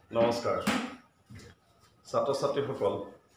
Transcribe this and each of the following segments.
নমস্কাৰ ছাত্ৰ ছাত্ৰীসকল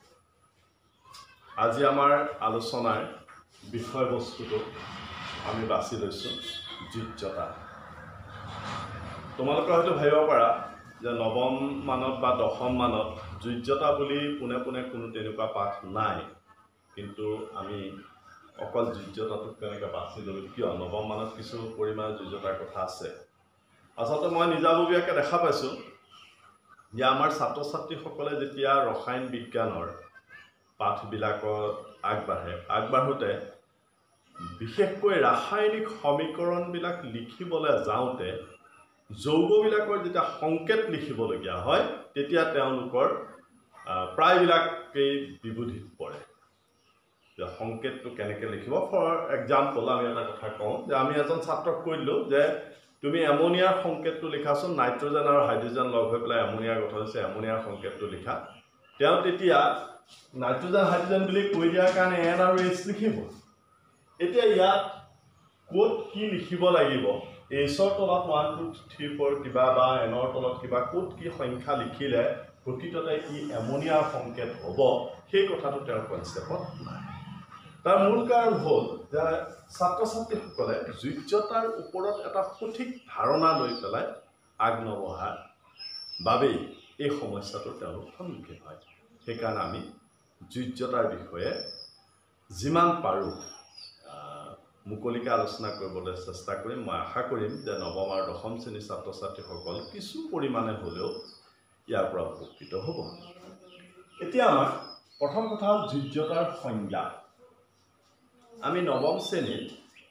আজি আমাৰ আলোচনাৰ বিষয়বস্তুটো আমি বাছি লৈছোঁ যোজ্যতা। তোমালোকে হয়তো ভাবিব পাৰা যে নৱম মানত বা দশম মানত যোজ্যতা বুলি পোনে পোনে কোনো তেনেকুৱা পাঠ নাই, কিন্তু আমি অকল যোজ্যতাটোক কেনেকৈ বাছি ল'লোঁ, কিয় নৱম মানত কিছু পৰিমাণে যোজ্যতাৰ কথা আছে। আচলতে মই নিজাববীয়াকৈ দেখা পাইছোঁ যে আমাৰ ছাত্ৰ ছাত্ৰীসকলে যেতিয়া ৰসায়ন বিজ্ঞানৰ পাঠবিলাকত আগবাঢ়োতে বিশেষকৈ ৰাসায়নিক সমীকৰণবিলাক লিখিবলৈ যাওঁতে যৌগবিলাকৰ যেতিয়া সংকেত লিখিবলগীয়া হয় তেতিয়া তেওঁলোকৰ প্ৰায়বিলাকেই বিবুধিত পৰে যে সংকেতটো কেনেকৈ লিখিব। ফৰ এক্সাম্পল আমি এটা কথা কওঁ যে আমি এজন ছাত্ৰক কৈ দিলোঁ যে তুমি এমনিয়াৰ সংকেতটো লিখাচোন, নাইট্ৰজেন আৰু হাইড্ৰজেন লগ হৈ পেলাই এমনিয়াৰ গঠন হৈছে, এমনিয়াৰ সংকেতটো লিখা। তেওঁ তেতিয়া নাইট্ৰজেন হাইড্ৰজেন বুলি কৈ দিয়াৰ কাৰণে এন আৰু এইচ লিখিব। এতিয়া ইয়াত ক'ত কি লিখিব লাগিব, এইচৰ তলত 1 2 3 4 কিবা বা এনৰ তলত কিবা ক'ত কি সংখ্যা লিখিলে প্ৰকৃততে ই এমনিয়াৰ সংকেত হ'ব, সেই কথাটো তেওঁৰ কনচেপ্টত নাই। তাৰ মূল কাৰণ হ'ল যে ছাত্ৰ ছাত্ৰীসকলে যোজ্যতাৰ ওপৰত এটা সঠিক ধাৰণা লৈ পেলাই আগ নবঢ়াৰ বাবেই এই সমস্যাটো তেওঁলোক সন্মুখীন হয়। সেইকাৰণে আমি যোজ্যতাৰ বিষয়ে যিমান পাৰোঁ মুকলিকৈ আলোচনা কৰিবলৈ চেষ্টা কৰিম। মই আশা কৰিম যে নৱম আৰু দশম শ্ৰেণীৰ ছাত্ৰ ছাত্ৰীসকল কিছু পৰিমাণে হ'লেও ইয়াৰ পৰা উপকৃত হ'ব। এতিয়া আমাৰ প্ৰথম কথা হ'ল যোজ্যতাৰ সংজ্ঞা। আমি নৱম শ্ৰেণীৰ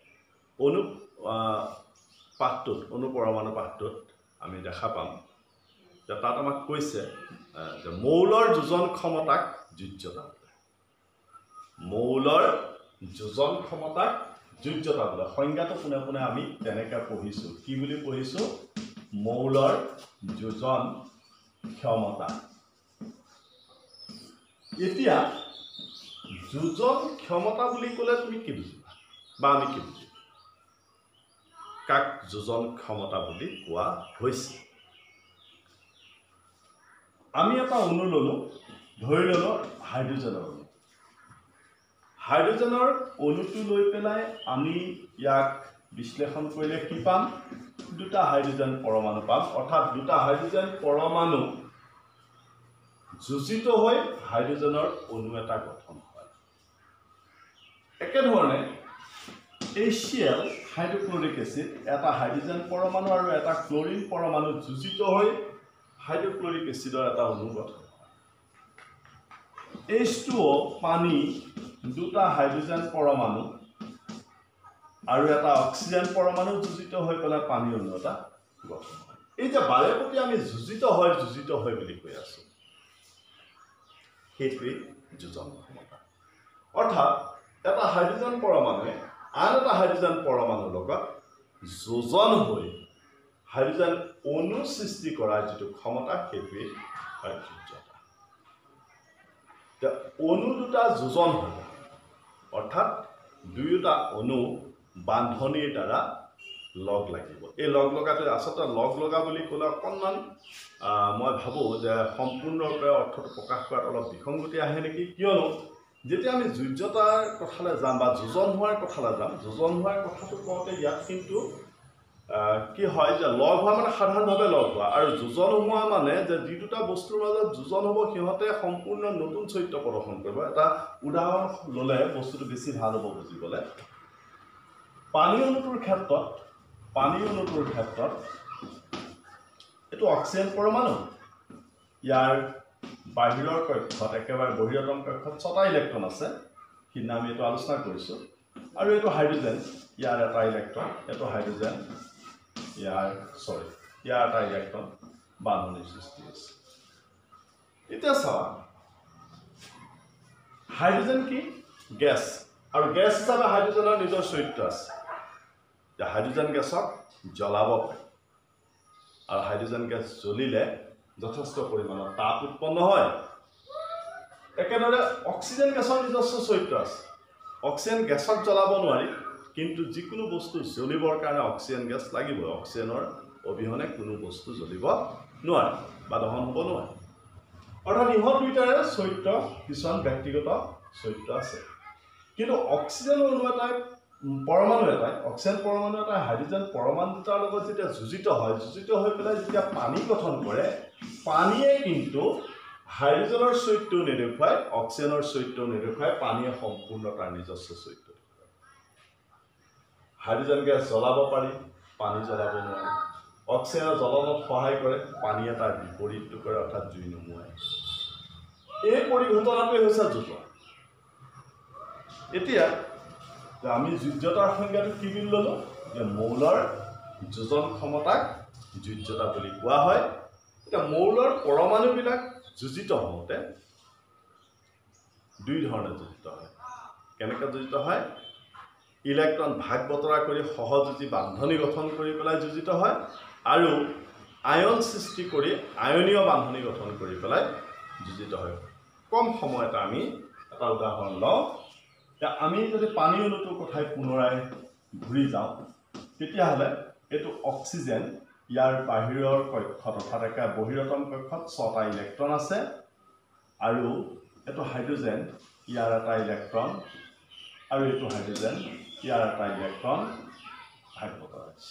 অনুপৰমাণু পাঠটোত আমি দেখা পাম যে তাত আমাক কৈছে যে মৌলৰ যোজন ক্ষমতাক যোজ্যতা বোলে। মৌলৰ যোজন ক্ষমতাক যোজ্যতা বোলে। সংজ্ঞাটো পোনে পোনে আমি তেনেকৈ পঢ়িছোঁ। কি বুলি পঢ়িছোঁ? মৌলৰ যোজন ক্ষমতা। এতিয়া যোজন ক্ষমতা বুলি ক'লে তুমি কি বুজিবা বা আমি কি বুজিম? কাক যোজন ক্ষমতা বুলি কোৱা হৈছে? আমি এটা অণু ল'লোঁ, ধৰি ল'লোঁ হাইড্ৰজেনৰ অণু। হাইড্ৰজেনৰ অণুটো লৈ পেলাই আমি ইয়াক বিশ্লেষণ কৰিলে কি পাম? দুটা হাইড্ৰজেন পৰমাণু পাম। অৰ্থাৎ দুটা হাইড্ৰজেন পৰমাণু যোজিত হৈ হাইড্ৰজেনৰ অণু এটা গঠন হয়। একেধৰণে HCl হাইড্ৰক্লৰিক এচিড এটা হাইড্ৰজেন পৰমাণু আৰু এটা ক্লৰিন পৰমাণু যোজিত হৈ হাইড্ৰক্লৰিক এচিডৰ এটা অণু গঠন হয়। H2O পানী দুটা হাইড্ৰজেন পৰমাণু আৰু এটা অক্সিজেন পৰমাণু যোজিত হৈ পেলাই পানী অণু এটা গঠন হয়। এই যে বাৰে প্ৰতি আমি যোজিত হয় বুলি কৈ আছোঁ, সেইটোৱেই যোজন ক্ষমতা। অৰ্থাৎ এটা হাইড্ৰজেন পৰমাণুৱে আন এটা হাইড্ৰজেন পৰমাণুৰ লগত যোজন হৈ হাইড্ৰজেন অণু সৃষ্টি কৰাৰ যিটো ক্ষমতা, সেইটোৱেই হয় যোজ্যতা। অণু দুটা যোজন হ'ব, অৰ্থাৎ দুয়োটা অণু বান্ধনিৰ দ্বাৰা লগ লাগিব। এই লগ লগাটো আচলতে লগ লগা বুলি ক'লে অকণমান মই ভাবোঁ যে সম্পূৰ্ণৰূপে অৰ্থটো প্ৰকাশ কৰাত অলপ বিসংগতি আহে নেকি। কিয়নো যেতিয়া আমি যোজ্যতাৰ কথালৈ যাম বা যোজন হোৱাৰ কথালৈ যাম, যোজন হোৱাৰ কথাটো কওঁতে ইয়াত কিন্তু কি হয় যে লগ হোৱা মানে সাধাৰণভাৱে লগ হোৱা, আৰু যোজন হোৱা মানে যে যি দুটা বস্তুৰ মাজত যোজন হ'ব সিহঁতে সম্পূৰ্ণ নতুন চৰিত্ৰ প্ৰদৰ্শন কৰিব। এটা উদাহৰণ ল'লে বস্তুটো বেছি ভাল হ'ব বুজিবলৈ। পানী অণুটোৰ ক্ষেত্ৰত এইটো অক্সিজেন পৰমাণু, ইয়াৰ বাহিৰৰ কক্ষত একেবাৰে বহিৰতম কক্ষত 6টা ইলেক্ট্ৰন আছে, সিদিনা আমি এইটো আলোচনা কৰিছোঁ। আৰু এইটো হাইড্ৰজেন, ইয়াৰ এটা ইলেক্ট্ৰন, এইটো হাইড্ৰজেন, ইয়াৰ এটা ইলেক্ট্ৰন বান্ধনিৰ সৃষ্টি হৈছে। এতিয়া চাওক, হাইড্ৰজেন কি? গেছ। আৰু গেছ হিচাপে হাইড্ৰজেনৰ নিজৰ চৰিত্ৰ আছে যে হাইড্ৰজেন গেছক জ্বলাব পাৰি, আৰু হাইড্ৰজেন গেছ জ্বলিলে যথেষ্ট পৰিমাণৰ তাপ উৎপন্ন হয়। একেদৰে অক্সিজেন গেছৰ নিজস্ব চৰিত্ৰ আছে। অক্সিজেন গেছক জ্বলাব নোৱাৰি, কিন্তু যিকোনো বস্তু জ্বলিবৰ কাৰণে অক্সিজেন গেছ লাগিবই। অক্সিজেনৰ অবিহনে কোনো বস্তু জ্বলিব নোৱাৰে। বা দহন হ'ব নোৱাৰে অৰ্থাৎ ইহঁত দুইটাৰে চৰিত্ৰ কিছুমান ব্যক্তিগত চৰিত্ৰ আছে কিন্তু অক্সিজেন অণু এটাই পৰমাণু এটাই অক্সিজেন পৰমাণু এটাই হাইড্ৰজেন পৰমাণু দুটাৰ লগত যেতিয়া যুজিত হৈ পেলাই যেতিয়া পানী গঠন কৰে পানীয়ে কিন্তু হাইড্ৰজেনৰ চৰিত্ৰও নেদেখুৱাই অক্সিজেনৰ চৰিত্ৰও নেদেখুৱাই পানীয়ে সম্পূৰ্ণ তাৰ নিজস্ব চৰিত্ৰ হাইড্ৰজেন গেছ জ্বলাব পাৰি পানী জ্বলাব নোৱাৰে অক্সিজেনে জ্বলনত সহায় কৰে পানীয়ে তাৰ বিপৰীতটো কৰে অৰ্থাৎ জুই নুমুৱায় এই পৰিঘটনাটোৱে হৈছে যোজন এতিয়া আমি যোজ্যতাৰ সংজ্ঞাটো কি বুলি ল'লো যে মৌলৰ যোজন ক্ষমতাক যোজ্যতা বুলি কোৱা হয় এতিয়া মৌলৰ পৰমাণুবিলাক যোজিত হওঁতে দুই ধৰণে যোজিত হয় কেনেকৈ যোজিত হয় ইলেক্ট্ৰন ভাগ বতৰা কৰি সহযোজী বান্ধনি গঠন কৰি পেলাই যোজিত হয় আৰু আয়ন সৃষ্টি কৰি আয়নীয় বান্ধনি গঠন কৰি পেলাই যোজিত হয় কম সময়তে আমি এটা উদাহৰণ লওঁ যে আমি যদি পানী অণুটোৰ কথাই পুনৰাই ঘূৰি যাওঁ তেতিয়াহ'লে এইটো অক্সিজেন ইয়াৰ বাহিৰৰ কক্ষত অৰ্থাৎ একেবাৰে বহিৰতম কক্ষত 6টা ইলেক্ট্ৰন আছে আৰু এইটো হাইড্ৰজেন ইয়াৰ এটা ইলেক্ট্ৰন আৰু এইটো হাইড্ৰজেন ইয়াৰ এটা ইলেক্ট্ৰন ভাগ বতৰা আছে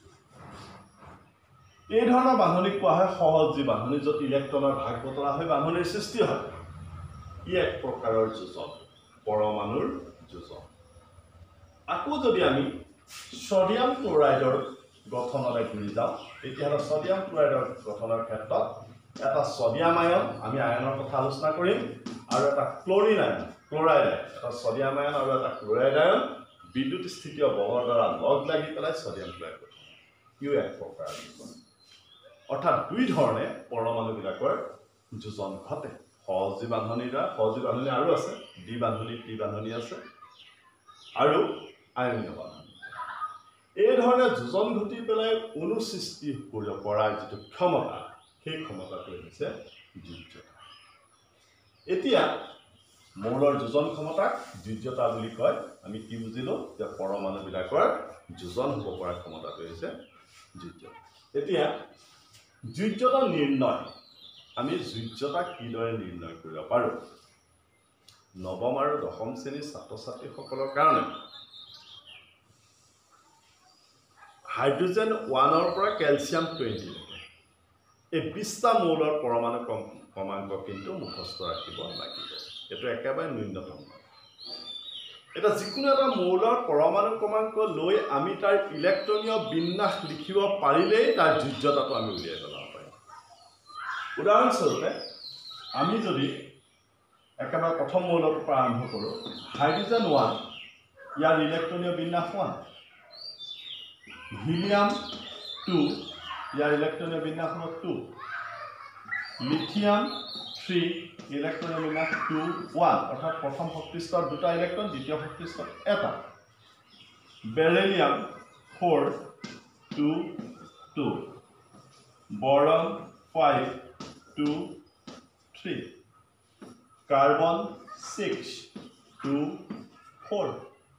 এই ধৰণৰ বান্ধনিক কোৱা হয় সহযোজী বান্ধনি য'ত ইলেক্ট্ৰনৰ ভাগ বতৰা হৈ বান্ধনিৰ সৃষ্টি হয় ই এক প্ৰকাৰৰ যোজন পৰমাণুৰ যোজন আকৌ যদি আমি ছডিয়াম ক্লৰাইডৰ গঠনলৈ ঘূৰি যাওঁ তেতিয়াহ'লে ছডিয়াম ক্লৰাইডৰ গঠনৰ ক্ষেত্ৰত এটা ছডিয়াম আয়ন আমি আয়নৰ কথা আলোচনা কৰিম আৰু এটা ক্লৰিন আয়ন ক্লৰাইড আয়ন এটা ছডিয়াম আয়ন আৰু এটা ক্লৰাইড আয়ন বিদ্যুৎ স্থিতীয় বলৰ দ্বাৰা লগ লাগি পেলাই ছডিয়াম ক্লৰাইড গঠন ইও এক প্ৰকাৰৰ যোজন অৰ্থাৎ দুই ধৰণে পৰমাণুবিলাকৰ যোজন ঘটে সহযোজী বান্ধনিৰ দ্বাৰা সহযোজী বান্ধনি আৰু আছে দ্বি বান্ধনি ত্ৰি বান্ধনি আছে আৰু আয়নীয় বান্ধনি এই ধৰণে যোজন ঘটি পেলাই অণু সৃষ্টি কৰিব পৰা যিটো ক্ষমতা সেই ক্ষমতাটো হৈছে যোজ্যতা এতিয়া মৌলৰ যোজন ক্ষমতাক যোজ্যতা বুলি কয় আমি কি বুজিলো যে পৰমাণুবিলাকৰ যোজন হ'ব পৰা ক্ষমতাটো হৈছে যোজ্যতা এতিয়া যোজ্যতা নিৰ্ণয় আমি যোজ্যতা কিদৰে নিৰ্ণয় কৰিব পাৰোঁ নৱম আৰু দশম শ্ৰেণীৰ ছাত্ৰ ছাত্ৰীসকলৰ কাৰণে হাইড্ৰজেন 1ৰ পৰা কেলছিয়াম 20 লৈকে এই 20টা মৌলৰ পৰমাণু ক্ৰমাংক কিন্তু মুখস্থ ৰাখিব লাগিব এইটো একেবাৰে ন্যূনতম এটা যিকোনো এটা মৌলৰ পৰমাণু ক্ৰমাংক লৈ আমি তাৰ ইলেক্ট্ৰনীয় বিন্যাস লিখিব পাৰিলেই তাৰ যোজ্যতাটো আমি উলিয়াই পেলাব পাৰিম উদাহৰণস্বৰূপে আমি যদি একেবাৰে প্ৰথম মৌলৰ পৰা আৰম্ভ কৰোঁ হাইড্ৰজেন 1 ইয়াৰ ইলেক্ট্ৰনীয় বিন্যাস 1 হিলিয়াম 2 ইয়াৰ ইলেক্ট্ৰনীয় বিন্যাস 2 লিথিয়াম 3 ইলেক্ট্ৰনীয় বিন্যাস 2 1 অৰ্থাৎ প্ৰথম শক্তি স্তৰ দুটা ইলেক্ট্ৰন দ্বিতীয় শক্তি স্তৰ এটা beryllium 4 2 2 boron 5 2 3 carbon 6 2 4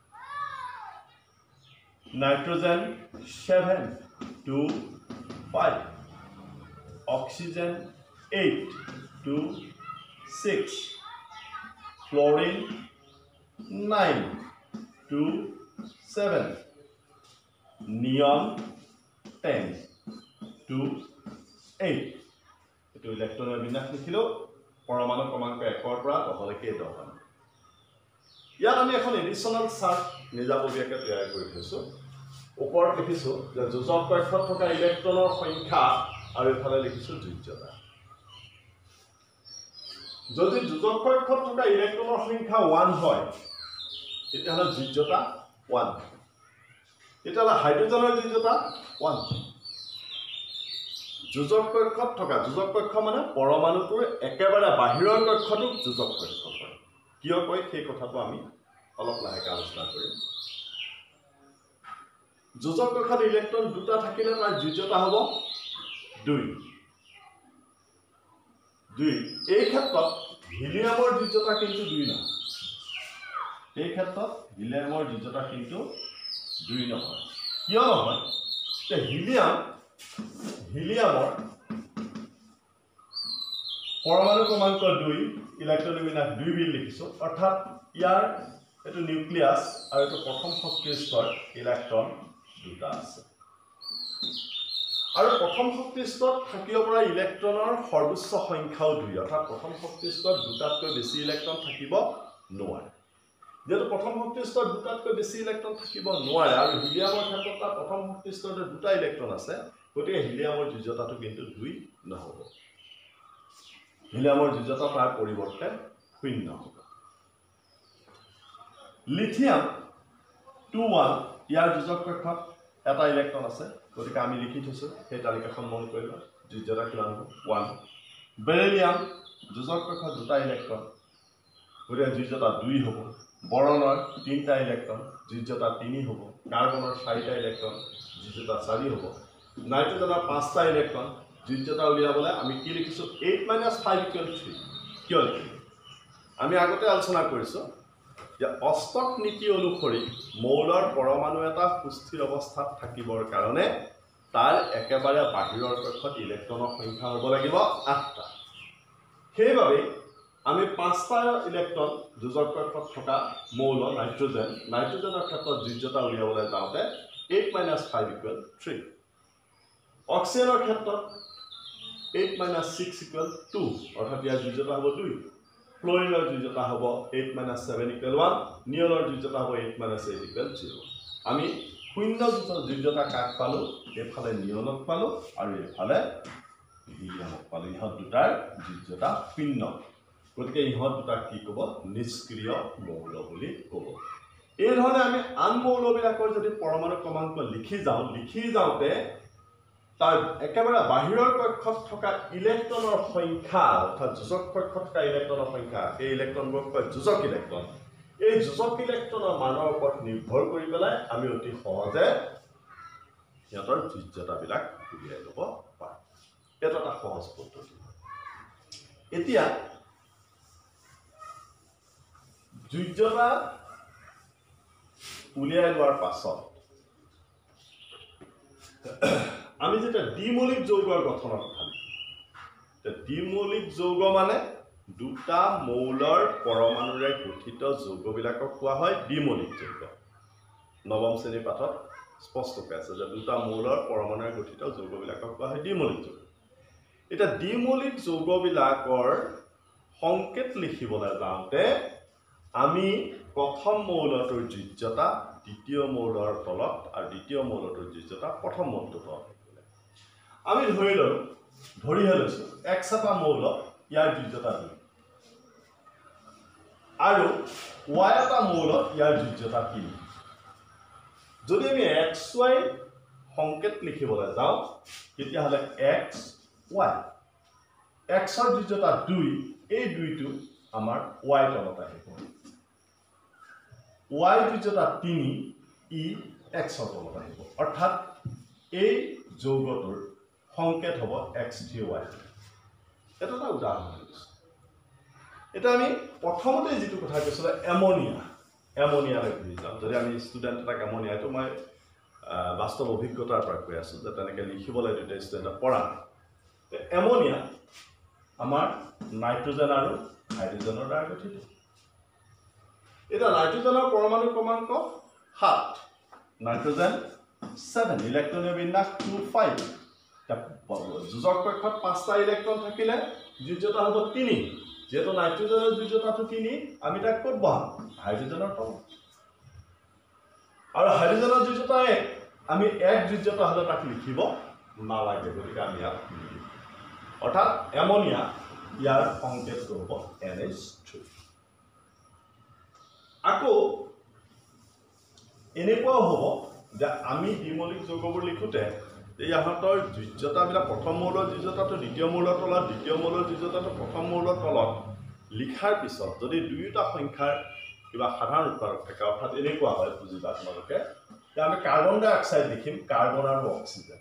nitrogen 7 2 5 oxygen 8 2 6 fluorine 9 2 7 neon 10 2 8 এটো ইলেক্ট্ৰনৰ বিন্যাস লিখিলো পৰমাণু ক্ৰমাংক 1 ৰ পৰা 10 লৈকে 10 ইয়াত আমি এখন এডিশনাল চাৰ্ট নিজাববীয়াকৈ তৈয়াৰ কৰি থৈছো ওপৰত লিখিছো যে যোজক কক্ষত থকা ইলেক্ট্ৰনৰ সংখ্যা আৰু এফালে লিখিছো যোজ্যতা যদি যোজক কক্ষত থকা ইলেক্ট্ৰনৰ সংখ্যা 1 হয় তেতিয়াহ'লে যোজ্যতা 1 তেতিয়াহ'লে হাইড্ৰজেনৰ যোজ্যতা 1 যোজক কক্ষত থকা যোজক কক্ষ মানে পৰমাণুটোৰ একেবাৰে বাহিৰৰ কক্ষটোক যোজক কক্ষ কয় কিয় কয় সেই কথাটো আমি অলপ লাহেকৈ আলোচনা কৰিম যোজক কক্ষত ইলেক্ট্ৰন দুটা থাকিলে তাৰ যোজ্যতা হ'ব 2 এই ক্ষেত্ৰত হিলিয়ামৰ যোজ্যতা কিন্তু 2 নহয় এই ক্ষেত্ৰত হিলিয়ামৰ যোজ্যতা কিন্তু 2 নহয় কিয় নহয় যে হিলিয়ামৰ পৰমাণু ক্ৰমাংক 2 ইলেক্ট্ৰনৰ বিন্যাস 2 বুলি লিখিছো অৰ্থাৎ ইয়াৰ এটো নিউক্লিয়াছ আৰু এটো প্ৰথম শক্তিৰ স্তৰ ইলেক্ট্ৰন দুটা আছে আৰু প্ৰথম শক্তিৰ স্তৰত থাকিব পৰা ইলেক্ট্ৰনৰ সৰ্বোচ্চ সংখ্যাও 2 অৰ্থাৎ প্ৰথম শক্তিৰ স্তৰত দুটাতকৈ বেছি ইলেক্ট্ৰন থাকিব নোৱাৰে যেটো প্ৰথম শক্তিৰ স্তৰত দুটাতকৈ বেছি ইলেক্ট্ৰন থাকিব নোৱাৰে আৰু হিলিয়ামৰ ক্ষেত্ৰত প্ৰথম শক্তিৰ স্তৰতে দুটা ইলেক্ট্ৰন আছে গতিকে হিলিয়ামৰ যোজ্যতাটো কিন্তু 2 নহব হিলিয়ামৰ যোজ্যতা তাৰ পৰিৱৰ্তে 0 হ'ব লিথিয়াম 2 ইয়াৰ যোজক কক্ষত এটা ইলেক্ট্ৰন আছে গতিকে আমি লিখি থৈছো সেই তালিকাখন মন কৰিবা যোজ্যতা কিমান হ'ব 1 বেৰিলিয়াম যোজক কক্ষত দুটা ইলেক্ট্ৰন গতিকে যোজ্যতা 2 হ'ব বৰণৰ 3টা ইলেক্ট্ৰন যোজ্যতা 3 হ'ব কাৰ্বনৰ 4টা ইলেক্ট্ৰন যোজ্যতা 4 হ'ব নাইট্ৰজেনৰ 5টা ইলেক্ট্ৰন যোজ্যতা উলিয়াবলৈ আমি কি লিখিছো 8 - 5 = 3 কিয় আমি আগতে আলোচনা কৰিছো যে অষ্টক নীতি অনুসৰি মৌলৰ পৰমাণু এটা সুস্থিৰ অৱস্থাত থাকিবৰ কাৰণে তাৰ একেবাৰে বাহিৰৰ কক্ষত ইলেক্ট্ৰনৰ সংখ্যা হ'ব লাগিব 8টা সেইবাবে আমি 5টা ইলেক্ট্ৰন যোজক কক্ষত থকা মৌল নাইট্ৰজেনৰ ক্ষেত্ৰত যোজ্যতা উলিয়াবলৈ যাওঁতে 8 - 5 = 3 অক্সিজেনৰ ক্ষেত্ৰত 8 - 6 = 2 অৰ্থাৎ ইয়াৰ যোজ্যতা হ'ব 2 ফ্লোৰিনৰ যোজ্যতা হ'ব 8 - 7 = 1 নিয়নৰ যোজ্যতা হ'ব 8 - 8 = 0 আমি শূন্য যোজ্যতা কাক পালো এফালে নিয়নক পালো আৰু এফালে হিলিয়ামক পালো ইহত দুটাৰ যোজ্যতা 0 গতিকে ইহত দুটা কি ক'ব নিষ্ক্ৰিয় মৌল বুলি ক'ব এই ধৰণে আমি আন মৌলবিলাকৰ যদি পৰমাণু ক্ৰমাংক লিখি যাওঁতে তাৰ একেবাৰে বাহিৰৰ কক্ষত থকা ইলেক্ট্ৰনৰ সংখ্যা অৰ্থাৎ যোজক কক্ষত থকা ইলেক্ট্ৰনৰ সংখ্যা এই ইলেক্ট্ৰনবোৰ কয় যোজক ইলেক্ট্ৰন এই যোজক ইলেক্ট্ৰনৰ মানৰ ওপৰত নিৰ্ভৰ কৰি পেলাই আমি অতি সহজে সিহঁতৰ যোজ্যতাবিলাক উলিয়াই ল'ব পাৰোঁ এটা এটা সহজ পদ্ধতি এতিয়া যোজ্যতা উলিয়াই লোৱাৰ পাছত আমি যেটা দ্বিমৌলিক যৌগৰ গঠনৰ কথা দ্বিমৌলিক যৌগ মানে দুটা মৌলৰ পৰমাণুৰে গঠিত যৌগবিলাকক কোৱা হয় দ্বিমৌলিক যৌগ নৱম শ্ৰেণীৰ পাঠত স্পষ্টকৈ আছে যে দুটা মৌলৰ পৰমাণুৰে গঠিত যৌগবিলাকক কোৱা হয় দ্বিমৌলিক যৌগ এটা দ্বিমৌলিক যৌগবিলাকৰ সংকেত লিখিবলৈ যাওঁতে আমি প্ৰথম মৌলটোৰ যোজ্যতা দ্বিতীয় মৌলৰ তলত আৰু দ্বিতীয় মৌলটোৰ যোজ্যতা প্ৰথম মৌলটোৰ তলত আমি ধৰিহে লৈছো x এটা মৌল ইয়াৰ যোজ্যতা 2 আৰু y এটা মৌল ইয়াৰ যোজ্যতা 3 যদি আমি xy সংকেত লিখিবলৈ যাওঁ তেতিয়াহ'লে x y x ৰ যোজ্যতা 2 এই 2টো আমাৰ y তলত আহিব y যোজ্যতা 3 ই x ৰ তলত আহিব অৰ্থাৎ এই যৌগটোৰ সংকেত হ'ব x3y এটা উদাহৰণ দিছো এটা আমি প্ৰথমতে যেটো কথা কৈছিলো এমোনিয়ালৈ ঘূৰি যাম যদি আমি ষ্টুডেণ্ট এটাক এমোনিয়া এইটো মই বাস্তৱ অভিজ্ঞতাৰ পৰা কৈ আছো যে তেনেকৈ লিখিবলৈ দুটা ষ্টুডেণ্টক পঢ়া এমোনিয়া আমাৰ নাইট্ৰজেন আৰু হাইড্ৰজেনৰ দ্বাৰা গঠিত এটা নাইট্ৰজেনৰ পৰমাণু ক্ৰমাংক 7 নাইট্ৰজেন 7 ইলেক্ট্ৰনৰ বিন্যাস 2 5 যোজক কক্ষত 5টা ইলেক্ট্ৰন থাকিলে যোজ্যতা হ'ব 3 যেহেতু নাইট্ৰজেনৰ যোজ্যতাটো 3 আমি তাক ক'ত বহাম হাইড্ৰজেনৰ তলত আৰু হাইড্ৰজেনৰ যোজ্যতা 1 আমি 1 যোজ্যতা হ'লে তাক লিখিব নালাগে গতিকে আমি ইয়াত লিখিম অৰ্থাৎ এমোনিয়া ইয়াৰ সংকেতটো হ'ব NH3 আকৌ এনেকুৱাও হ'ব যে আমি দ্বিমৌলিক যৌগবোৰ লিখোতে এই আহতৰ যোজ্যতাবিলাক প্ৰথম মৌলৰ যোজ্যতাটো দ্বিতীয় মৌলৰ তলত দ্বিতীয় মৌলৰ যোজ্যতাটো প্ৰথম মৌলৰ তলত লিখাৰ পিছত যদি দুয়োটা সংখ্যাৰ কিবা সাধাৰণ উৎপাদক থাকে অৰ্থাৎ এনেকুৱা হয় বুজিবা তোমালোকে যে আমি কাৰ্বন ডাই অক্সাইড লিখিম কাৰ্বন আৰু অক্সিজেন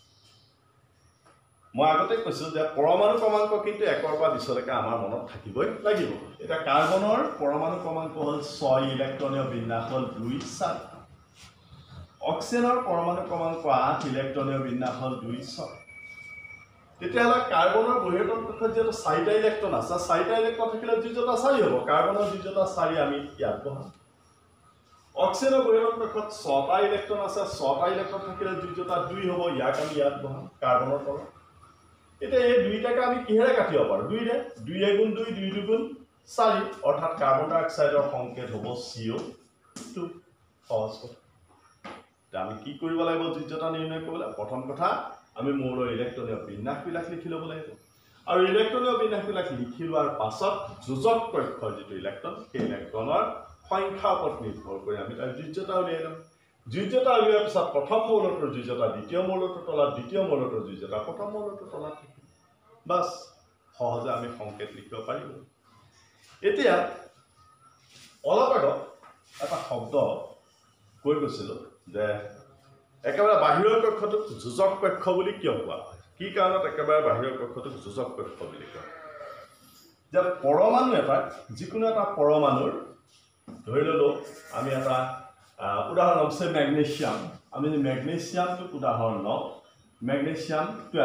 মই আগতে কৈছো যে পৰমাণু ক্ৰমাংক কিন্তু 1 ৰ পৰা 20 লৈকে আমাৰ মনত থাকিবই লাগিব এটা কাৰ্বনৰ পৰমাণু ক্ৰমাংক হ'ল 6 ইলেক্ট্ৰনীয় বিন্যাস হ'ল 2 7 অক্সিজেনৰ পৰমাণু ক্ৰমাংক 8 ইলেক্ট্ৰনীয় বিন্যাস হ'ল 2 6 তেতিয়াহ'লে কাৰ্বনৰ বহিৰতম কক্ষত যেহেতু 4টা ইলেক্ট্ৰন আছে 4টা ইলেক্ট্ৰন থাকিলে যোজ্যতা 4 হ'ব কাৰ্বনৰ যোজ্যতা 4 আমি ইয়াত বহাম অক্সিজেনৰ বহিৰতম কক্ষত 6টা ইলেক্ট্ৰন আছে 6টা ইলেক্ট্ৰন থাকিলে যোজ্যতা 2 হ'ব ইয়াক আমি ইয়াত বহাম কাৰ্বনৰ তলত এটা এই দুইটাকে আমি কিহেৰে কাটিব পাৰো 2 ৰে 2 গুণ 2 2 গুণ 4 অৰ্থাৎ কাৰ্বন ডাই অক্সাইডৰ সংকেত হ'ব CO2 সহজ কথা আমি কি কৰিব লাগিব যোজ্যতা নিৰ্ণয় কৰিবলৈ প্ৰথম কথা আমি মৌলৰ ইলেক্ট্ৰনীয় বিন্যাসবিলাক লিখি ল'ব লাগিব আৰু ইলেক্ট্ৰনীয় বিন্যাসবিলাক লিখি লোৱাৰ পাছত যোজক কক্ষৰ যিটো ইলেক্ট্ৰন সেই ইলেক্ট্ৰনৰ সংখ্যাৰ ওপৰত নিৰ্ভৰ কৰি আমি তাৰ যোজ্যতা উলিয়াই ল'ম যোজ্যতা উলিওৱাৰ পিছত প্ৰথম মৌলটোৰ যোজ্যতা দ্বিতীয় মৌলটোৰ তলত দ্বিতীয় মৌলটোৰ যোজ্যতা প্ৰথম মৌলটোৰ তলত থাকিব বাস সহজে আমি সংকেত লিখিব পাৰিম এতিয়া অলপ আগত এটা শব্দ কৈ গৈছিলোঁ যে একেবাৰে বাহিৰৰ কক্ষটোক যোজক কক্ষ বুলি কিয় কোৱা হয় কি কাৰণত একেবাৰে বাহিৰৰ কক্ষটোক যোজক কক্ষ বুলি কোৱা যে পৰমাণু এটা যিকোনো এটা পৰমাণুৰ ধৰি ললো আমি এটা উদাহৰণ আছে ম্যাগনেসিয়াম আমি ম্যাগনেসিয়ামটোক উদাহৰণ লওঁ ম্যাগনেসিয়াম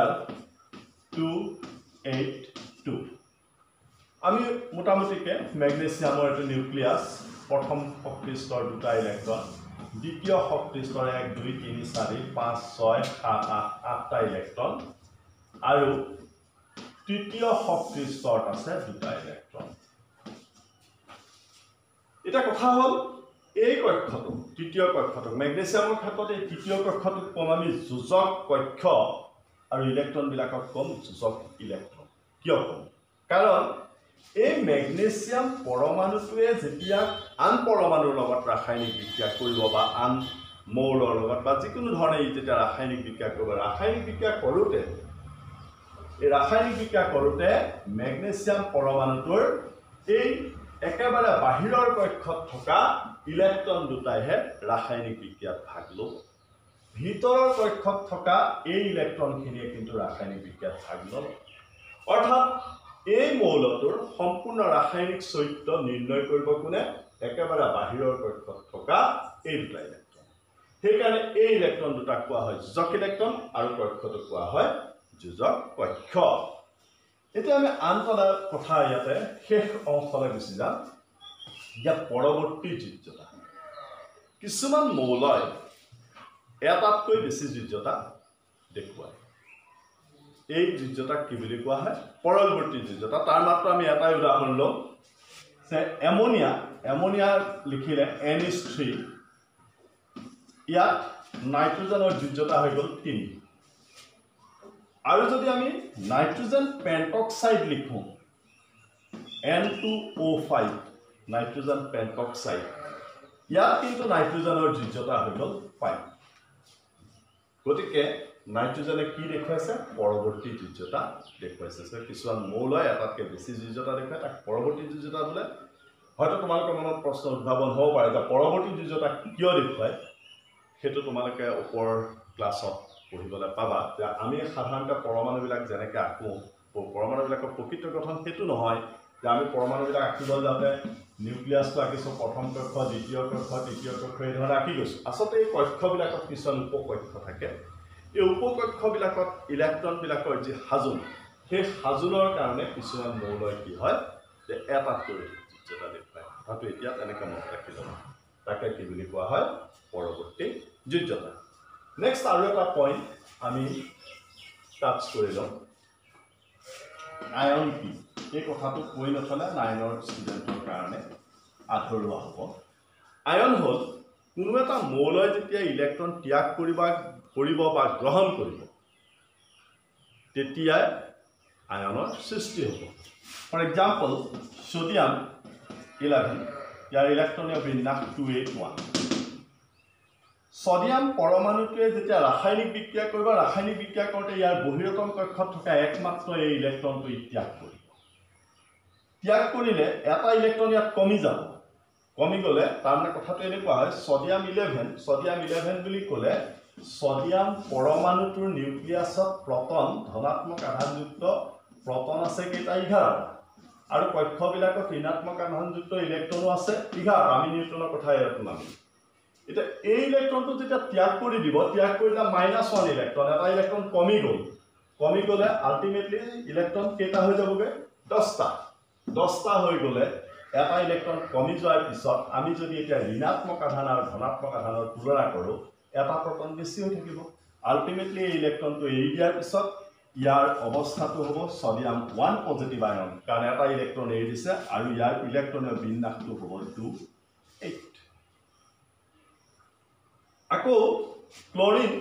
12 আমি মোটামুটিকে ম্যাগনেসিয়ামৰ এটা নিউক্লিয়াছ প্ৰথম শক্তি স্তৰ দুটা ইলেক্ট্ৰন দ্বিতীয় শক্তি স্তৰ 1 2 3 4 5 6 7 8 8টা ইলেক্ট্ৰন আৰু তৃতীয় শক্তি স্তৰত আছে দুটা ইলেক্ট্ৰন এটা কথা হ'ল এই কক্ষটো তৃতীয় কক্ষটো ম্যাগনেসিয়ামৰ ক্ষেত্ৰত এই তৃতীয় কক্ষটোক কম আমি যোজক কক্ষ আৰু ইলেক্ট্ৰন বিলাকক কম যোজক ইলেক্ট্ৰন কিয় কম কাৰণ এই ম্যাগনেসিয়াম পৰমাণুটোৱে যেতিয়া আন পৰমাণুৰ লগত ৰাসায়নিক বিক্ৰিয়া কৰিব বা আন মৌলৰ লগত বা যিকোনো ধৰণে যেতিয়া ৰাসায়নিক বিক্ৰিয়া কৰিব ৰাসায়নিক বিক্ৰিয়া কৰোঁতে ম্যাগনেসিয়াম পৰমাণুটোৰ এই একেবাৰে বাহিৰৰ কক্ষত থকা ইলেক্ট্ৰন দুটাইহে ৰাসায়নিক বিক্ৰিয়াত ভাগ ল'ব ভিতৰৰ কক্ষত থকা এই ইলেক্ট্ৰনখিনিয়ে কিন্তু ৰাসায়নিক বিক্ৰিয়াত ভাগ নলয় অৰ্থাৎ এই মৌলটোৰ সম্পূৰ্ণ ৰাসায়নিক চৰিত্ৰ নিৰ্ণয় কৰিব কোনে একেবাৰে বাহিৰৰ কক্ষত থকা এই দুটা ইলেক্ট্ৰন সেইকাৰণে এই ইলেক্ট্ৰন দুটা কোৱা হয় যোজক ইলেক্ট্ৰন আৰু কক্ষটোক কোৱা হয় যোজক কক্ষ এতিয়া আমি আনটা কথা ইয়াতে শেষ অংশলৈ গুচি যাম যে পৰৱৰ্তী যোজ্যতা কিছুমান মৌলই এটাতকৈ বেছি যোজ্যতা দেখুৱায় এই যোজ্যতাক কি বুলি কোৱা হয় পৰৱৰ্তী যোজ্যতা তাৰ মাত্ৰ আমি এটাই উদাহৰণ লওঁ যে এমোনিয়া লিখিলে NH3 ইয়াত নাইট্ৰজেনৰ যোজ্যতা হৈ গ'ল 3 আৰু যদি আমি নাইট্ৰজেন পেন্টক্সাইড লিখো N2O5 নাইট্ৰজেন পেন্টক্সাইড ইয়াত কিন্তু নাইট্ৰজেনৰ যোজ্যতা হৈ গ'ল 5 গতিকে নাইট্ৰজেনে কি দেখুৱাইছে পৰৱৰ্তী যোজ্যতা দেখুৱাইছে কিছুমান মৌলই এটাতকৈ বেছি যোজ্যতা দেখুৱায় তাক পৰৱৰ্তী যোজ্যতা বোলে হয়তো তোমালোকৰ মনত প্ৰশ্ন উদ্ভাৱন হ'ব পাৰে যে পৰৱৰ্তী যোজ্যতা কিয় দেখুৱায় সেইটো তোমালোকে ওপৰ ক্লাছত পঢ়িবলৈ পাবা যে আমি সাধাৰণতে পৰমাণুবিলাক যেনেকৈ আঁকো পৰমাণুবিলাকৰ প্ৰকৃত গঠন সেইটো নহয় যে আমি পৰমাণুবিলাক আঁকিবলৈ যাওঁতে নিউক্লিয়াছটো আঁকিছোঁ প্ৰথম কক্ষ দ্বিতীয় কক্ষ তৃতীয় কক্ষ এই ধৰণে আঁকি গৈছোঁ আচলতে এই কক্ষবিলাকত কিছুমান উপকক্ষ থাকে এই উপকক্ষবিলাকত ইলেক্ট্ৰনবিলাকৰ যি সাজোন সেই সাজোনৰ কাৰণে কিছুমান মৌলই কি হয় যে এটাতকৈ যোজ্যতা দেখুৱায় কথাটো এতিয়া তেনেকৈ মনত ৰাখি ল'ব তাকে কি বুলি কোৱা হয় পৰৱৰ্তী যোজ্যতা নেক্সট আৰু এটা পইণ্ট আমি টাচ কৰি লওঁ আয়ন কি এই কথাটো কৈ নথলে 9ৰ ষ্টুডেণ্টৰ কাৰণে আধৰুৱা হ'ব আয়ন হ'ল কোনো এটা মৌলই যেতিয়া ইলেক্ট্ৰন ত্যাগ কৰিব বা গ্ৰহণ কৰিব তেতিয়াই আয়নৰ সৃষ্টি হ'ব ফৰ এক্সাম্পল সোডিয়াম 11 ইয়াৰ ইলেক্ট্ৰনীয় বিন্যাস 281 সোডিয়াম পৰমাণুটোৱে যেতিয়া ৰাসায়নিক বিক্ৰিয়া কৰিব ৰাসায়নিক বিক্ৰিয়া কৰোঁতে ইয়াৰ বহিৰতম কক্ষত থকা একমাত্ৰ এই ইলেক্ট্ৰনটো ত্যাগ কৰিলে এটা ইলেক্ট্ৰন ইয়াত কমি যাব কমি গ'লে তাৰমানে কথাটো এনেকুৱা হয় সোডিয়াম 11 বুলি ক'লে সোডিয়াম পৰমাণুটোৰ নিউক্লিয়াছত প্ৰটন ধনাত্মক আধানযুক্ত প্ৰটন আছে কেইটা 11 আৰু কক্ষবিলাকত ঋণাত্মক আধানযুক্ত ইলেক্ট্ৰনো আছে 11 আমি নিউটনৰ কথা ইয়াত নামি এটা এই ইলেক্ট্ৰনটো যেতিয়া ত্যাগ কৰি দিব ত্যাগ কৰিলে -1 ইলেক্ট্ৰন এটা ইলেক্ট্ৰন কমি গ'ল কমি গ'লে আল্টিমেটলি ইলেক্ট্ৰন কেইটা হৈ যাবগৈ 10টা 10টা হৈ গ'লে এটা ইলেক্ট্ৰন কমি যোৱাৰ পিছত আমি যদি এতিয়া ঋণাত্মক আধান আৰু ধনাত্মক আধানৰ তুলনা কৰোঁ এটা প্ৰটন বেছি হৈ থাকিব আল্টিমেটলি এই ইলেক্ট্ৰনটো এৰি দিয়াৰ পিছত ইয়াৰ অৱস্থাটো হ'ব সোডিয়াম 1 পজিটিভ আয়ন কাৰণ এটা ইলেক্ট্ৰন এৰি দিছে আৰু ইয়াৰ ইলেক্ট্ৰনৰ বিন্যাসটো হ'ব 2 8 আকৌ ক্লোৰিন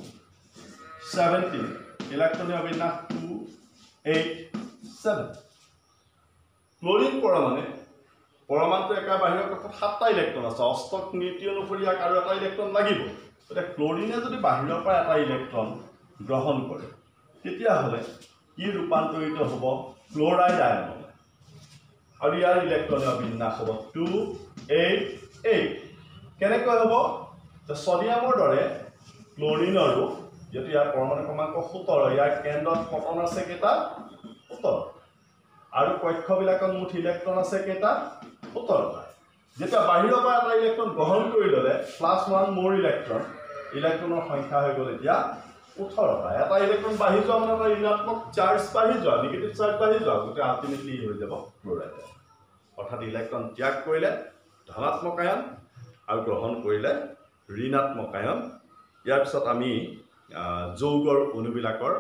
17 ইলেক্ট্ৰনৰ বিন্যাস 2 8 7 ক্লোৰিন পৰমাণুটো একা বাহিৰৰ কাষত 7টা ইলেক্ট্ৰন আছে অষ্টক নীতি অনুসৰি ইয়াক আৰু এটা ইলেক্ট্ৰন লাগিব এতিয়া ক্লোৰিনে যদি বাহিৰৰ পৰা এটা ইলেক্ট্ৰন গ্ৰহণ কৰে তেতিয়াহ'লে ই ৰূপান্তৰিত হ'ব ক্লোৰাইড আয়নলৈ আৰু ইয়াৰ ইলেক্ট্ৰনৰ বিন্যাস হ'ব 2 8 8 কেনেকৈ হ'ব যে সোডিয়ামৰ দৰে ক্লোৰিনৰো যেটো ইয়াৰ পৰমাণু ক্ৰমাংক 17 ইয়াৰ কেন্দ্ৰত ফটন আছে কেইটা 17 আৰু কক্ষবিলাকত মুঠ ইলেক্ট্ৰন আছে কেইটা 17টা যেটা বাহিৰৰ পৰা এটা ইলেক্ট্ৰন গ্ৰহণ কৰি ললে +1 মোৰ ইলেক্ট্ৰনৰ সংখ্যা হৈ গ'ল এতিয়া 18টা এটা ইলেক্ট্ৰন বাঢ়ি যোৱা মানে এটা ঋণাত্মক চাৰ্জ বাঢ়ি যোৱা নেগেটিভ চাৰ্জ বাঢ়ি যোৱা গতে আল্টিমেটলি হৈ যাব ক্লোৰাইড অৰ্থাৎ ইলেক্ট্ৰন ত্যাগ কৰিলে ধনাত্মক আয়ন আৰু গ্ৰহণ কৰিলে ঋণাত্মক আয়ন ইয়াৰ পিছত আমি যৌগৰ অণুবিলাকৰ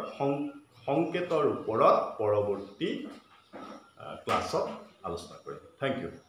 সংকেতৰ ওপৰত পৰৱৰ্তী ক্লাছত আলোচনা কৰিম থ্যাংক ইউ